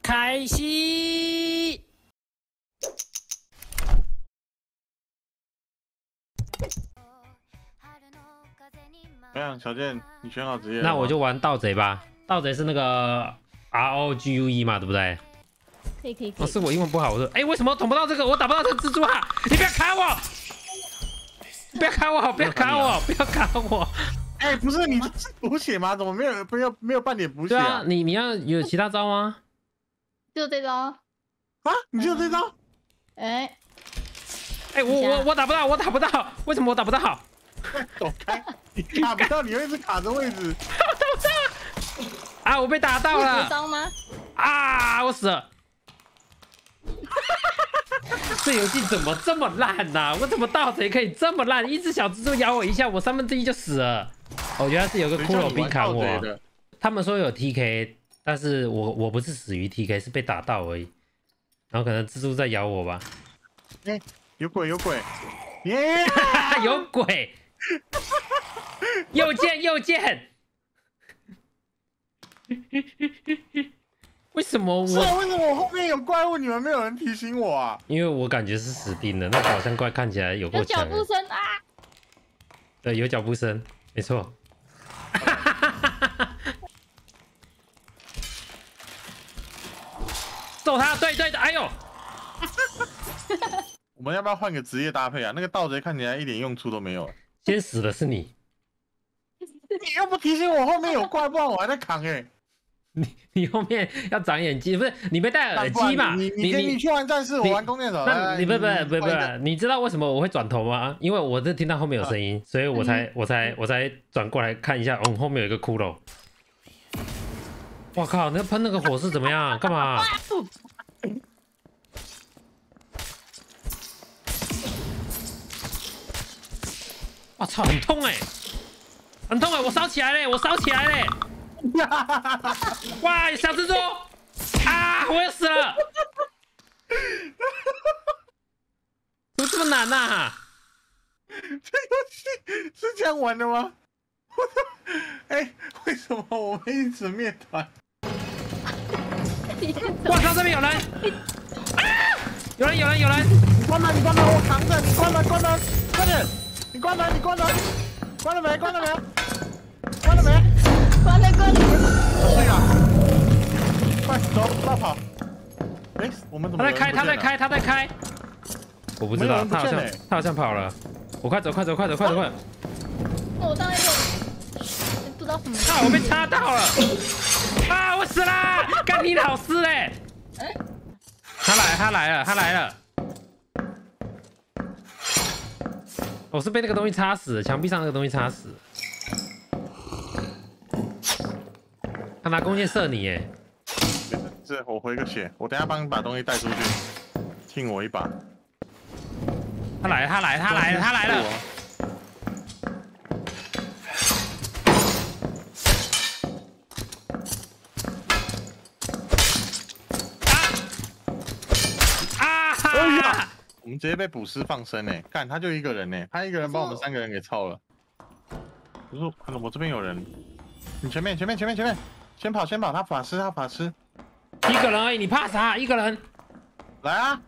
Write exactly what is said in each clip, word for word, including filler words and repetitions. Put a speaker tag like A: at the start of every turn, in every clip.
A: 开戏。
B: 怎样，小健，你选好职业？
A: 那我就玩盗贼吧。盗贼是那个 R O G U E 嘛，对不对？
C: 可以可以可以。
A: 哦，是我英文不好，我说，哎，为什么捅不到这个？我打不到这个蜘蛛啊！你不要卡我！不要卡我！不要卡我！不要卡我！
B: 哎，不是你是补血吗？怎么没有没有没有半点补血啊？
A: 对啊，你你要有其他招吗？
C: 就这招啊！
B: 你就这招？
C: 哎
A: 哎，我我我打不到，我打不到，为什么我打不到？
B: 走开！你卡不到，你会一直卡着位置。
A: 啊！我被打到了。
C: 招吗？
A: 啊！我死了。这游戏怎么这么烂呢、啊？我怎么盗贼可以这么烂？一只小蜘蛛咬我一下，我三分之一就死了。我觉得是有个骷髅兵砍我。他们说有 T K， 但是我我不是死于 T K， 是被打到而已。然后可能蜘蛛在咬我吧。
B: 哎、欸，有鬼有鬼！耶、
A: yeah! 有鬼！右键右键！为什么我？
B: 是啊，为什么我后面有怪物，你们没有人提醒我啊？
A: 因为我感觉是死定了，那宝箱怪看起来有够强。
C: 有脚步声啊！
A: 对，有脚步声，没错。揍他！对对的，哎呦！
B: 我们要不要换个职业搭配啊？那个盗贼看起来一点用处都没有。
A: 先死的是你，
B: 你又不提醒我后面有怪，不然我还在扛哎、欸。
A: 你你后面要长眼睛，不是你没戴耳机嘛？
B: 你你你你去玩战士，我玩弓箭手。
A: 那你不不不不，你知道为什么我会转头吗？因为我是听到后面有声音，所以我才我才我才转过来看一下，哦，后面有一个骷髅。我靠，那喷那个火势怎么样？干嘛？我操，很痛哎、欸，很痛哎、欸，我烧起来嘞，我烧起来嘞！哇，小蜘蛛啊，我要死了！怎么这么难呐、啊？
B: 这游戏是这样玩的吗？哎、欸，为什么我们一直灭团？
A: 我靠，这边有人！啊！有人，有人，有人！
B: 你关门，你关门，我扛着，你关门，关门，快点！你关门，你关门，关了没？关了没？关了没？
C: 关了，关了。
B: 对啊！快走，快跑！哎、欸，我们怎么？
A: 他在开，他在开，他在开。我不知道，他好像他好像跑了。我快走，快走，快走，快走，快走！
C: 我当然有，不知道什么。
A: 啊！我被插到了！啊！我死啦！干你老师嘞！哎，他来，他来了，他来了！我是被那个东西插死，墙壁上那个东西插死。他拿弓箭射你耶！
B: 是我回个血，我等下帮你把东西带出去，听我一把。
A: 他来，他来，他来了，他来了！啊！啊哈！
B: 我们直接被捕尸放生哎，干他就一个人呢，他一个人把我们三个人给操了。不是，我这边有人，你前面前面前面前面，先跑先跑，他法师他法师，
A: 一个人而已，你怕啥？一个人，
B: 来啊！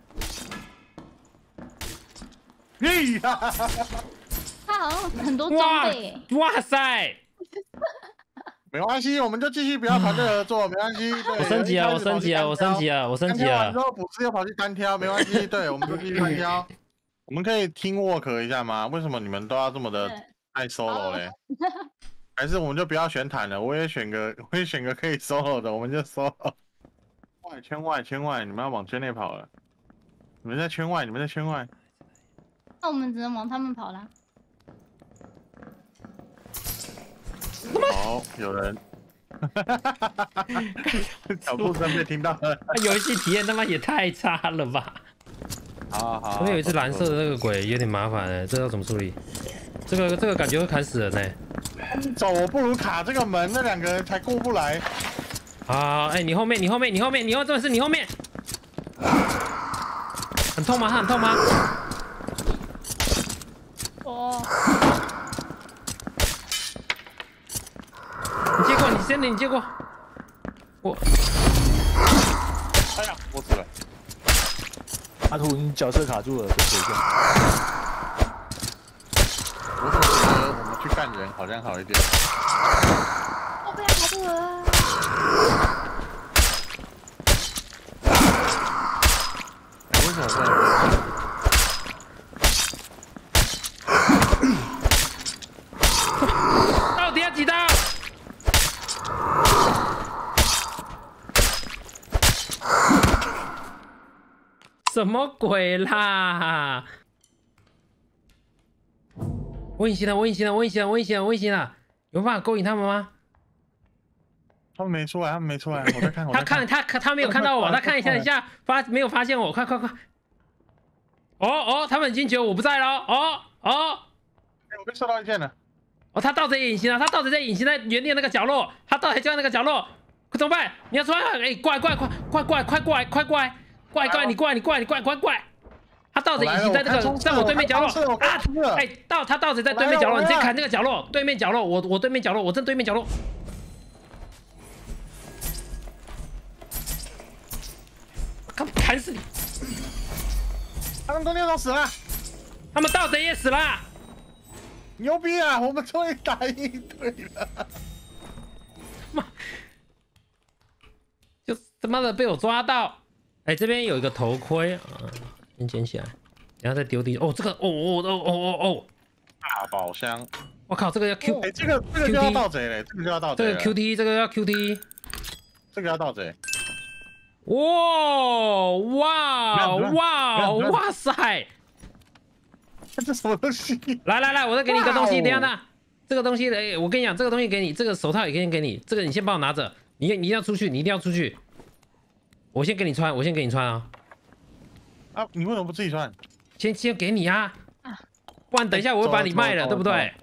B: 嘿呀！
C: 他好像很多装备。
A: 哇塞！
B: 没关系，我们就继续不要团队合作，没关系。
A: 我升级了，我升级了，我升级了，我升级了。
B: 单挑完之后，捕师又跑去单挑，没关系。对，我们就继续单挑。我们可以听 work 一下吗？为什么你们都要这么的爱 solo 嘞？还是我们就不要选坦了，我也选个，我也选个可以 solo 的，我们就 solo。外圈外圈外，你们要往圈内跑了。你们在圈外，你们在圈外。
C: 那我们只能往他们跑了。
B: 好，有人。脚步声被听到了。
A: 游戏体验他妈也太差了吧！
B: 好好。
A: 我有一只蓝色的那个鬼有点麻烦哎，这要怎么处理？这个这个感觉会砍死人呢。
B: 走，我不如卡这个门，那两个人才过不来。
A: 啊，哎，你后面，你后面，你后面，你后面是你后面。很痛吗？他很痛吗？
C: 哦。
A: 你接过，你先，你接过。我。
D: 阿图，你角色卡住了，再回一下。
B: 我怎么觉得我们去干人好像好一点？
C: 我被他卡住了。
B: 哎，为什么不能？
A: 到底要几刀？什么鬼啦！我隐形了，我隐形了，我隐形了，我隐形了，我隐形了！有办法勾引他们吗？
B: 他们没出来，他们没出来。我在看，我
A: 他
B: 在
A: 看他他没有看到我，他看一下一下发没有发现我，快快快！哦哦，他们已经觉得我不在了，哦哦。
B: 哎，我被射到一箭了。
A: 哦，他盗贼也隐形了，他盗贼在隐形在原地的那个角落，他盗贼就在那个角落，怎么办？你要出来！哎，过来过来快快过来快过来快过来，过来过来你过来你过来你过来快过来！他盗贼隐形在那个在我对面角落啊！哎，盗他盗贼在对面角落，你直接砍这个角落，对面角落，我我对面角落，我正对面角落。砍砍死你！
B: 他们都六都死了，
A: 他们盗贼也死了。
B: 牛逼啊！我们终于打赢队了！
A: 妈，就他妈的被我抓到！哎，这边有一个头盔啊，先捡起来，然后再丢地。哦，这个，哦哦哦哦哦哦，
B: 大宝箱！
A: 我靠，这个要 Q，
B: 哎，这个这个就要盗贼嘞，这个就要盗贼。
A: 这个 Q T， 这个要 Q T，
B: 这个要盗贼。
A: 哇哇哇哇塞！
B: 这什么东西？
A: 来来来，我再给你一个东西，等一下呢，这个东西，哎，我跟你讲，这个东西给你，这个手套也先给你，这个你先帮我拿着，你你一定要出去，你一定要出去。我先给你穿，我先给你穿啊。
B: 啊，你为什么不自己穿？
A: 先先给你啊，不然等一下我会把你卖了，对不对？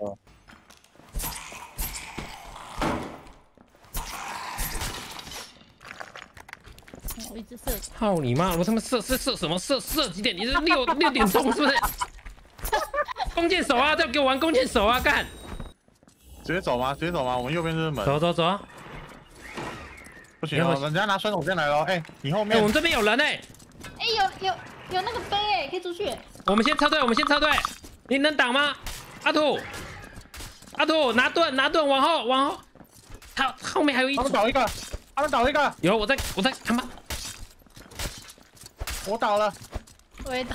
C: 我一直射。
A: 操你妈！我他妈射射射什么射射几点？你是六六点钟是不是？弓箭手啊，再给我玩弓箭手啊，干！
B: 直接走吗？直接走吗？我们右边就是门。
A: 走走走啊！
B: 不行哦，人家拿双手剑来了。哎，你后面。
A: 哎，我们这边有人哎。
C: 哎，有有有那个杯哎，可以出去。
A: 我们先撤退，我们先撤退。你能挡吗？阿土，阿土，拿盾拿盾，往后往后。他后面还有一。
B: 他们倒一个，他们倒一个。
A: 有，我在我在他妈。
B: 我倒了。
C: 我也打。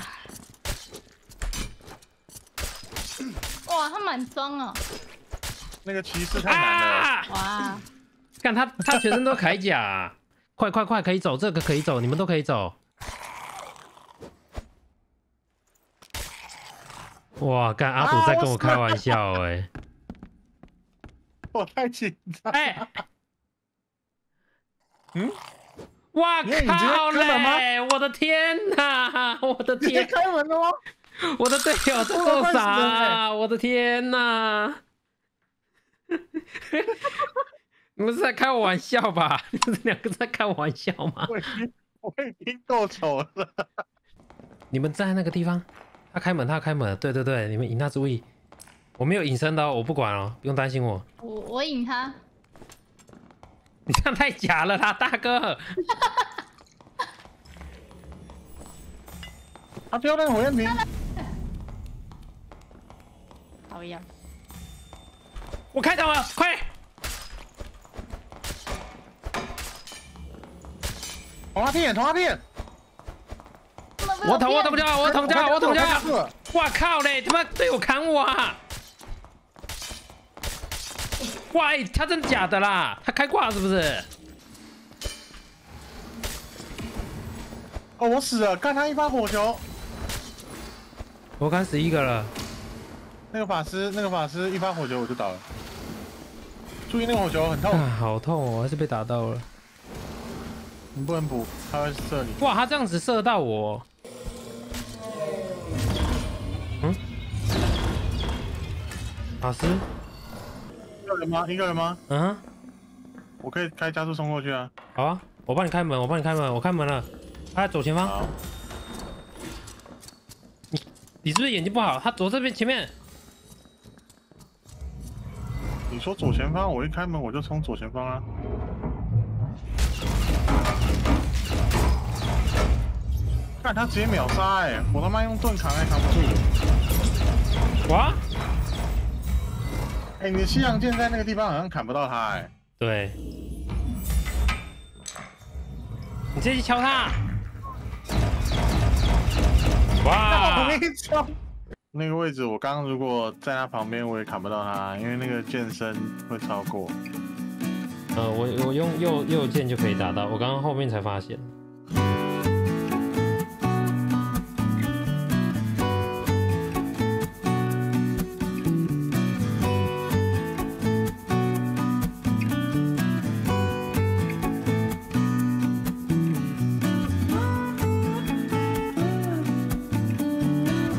C: 哇，他满装哦。
B: 那个骑士太难了。
A: 啊、
C: 哇！
A: 看他他全身都铠甲、啊，快快快，可以走，这个可以走，你们都可以走。哇，干阿土在跟我开玩笑哎、欸！
B: 我太紧张。
A: 哎，嗯，哇靠嘞！我的天哪！我的天！
B: 开门了吗？
A: 我的队友真够傻、啊！我的天哪！你们是在开我玩笑吧？你们两个在开我玩笑吗？
B: 我已经我已经够丑了。
A: 你们站在那个地方，他开门，他开门。对对对，你们引他注意。我没有隐身的、哦，我不管哦，不用担心我。
C: 我我引他。
A: 你这样太假了啦，大哥。
B: 他丢那个火焰瓶。
C: 好样。
A: 我开场了，快！
B: 捅他屁，捅他屁！
A: 我捅，我捅家，我捅家，我捅家！哇靠嘞，他妈队友砍我啊！哇，欸、他真的假的啦？他开挂是不是？
B: 哦，我死了，干他一发火球。
A: 我砍死一个了。
B: 那个法师，那个法师一发火球我就倒了。注意那个火球很痛。
A: 啊，好痛哦，我还是被打到了。
B: 你不能补，他会射你。
A: 哇，他这样子射到我。嗯？法师？
B: 一个人吗？一个人吗？
A: 嗯。
B: 我可以开加速冲过去啊。
A: 好啊，我帮你开门，我帮你开门，我开门了。他在左前方。
B: 好。
A: 你你是不是眼睛不好？他左这边前面。
B: 你说左前方，我一开门我就冲左前方啊。 看他直接秒杀哎、欸！我他妈用盾扛还扛不住。
A: 哇！
B: 哎、欸，你的西洋剑在那个地方好像砍不到他哎、欸。
A: 对。你直接去敲他！哇！
B: 我没敲。那个位置我刚刚如果在他旁边，我也砍不到他，因为那个剑身会超过。
A: 呃，我我用右右键就可以打到，我刚刚后面才发现。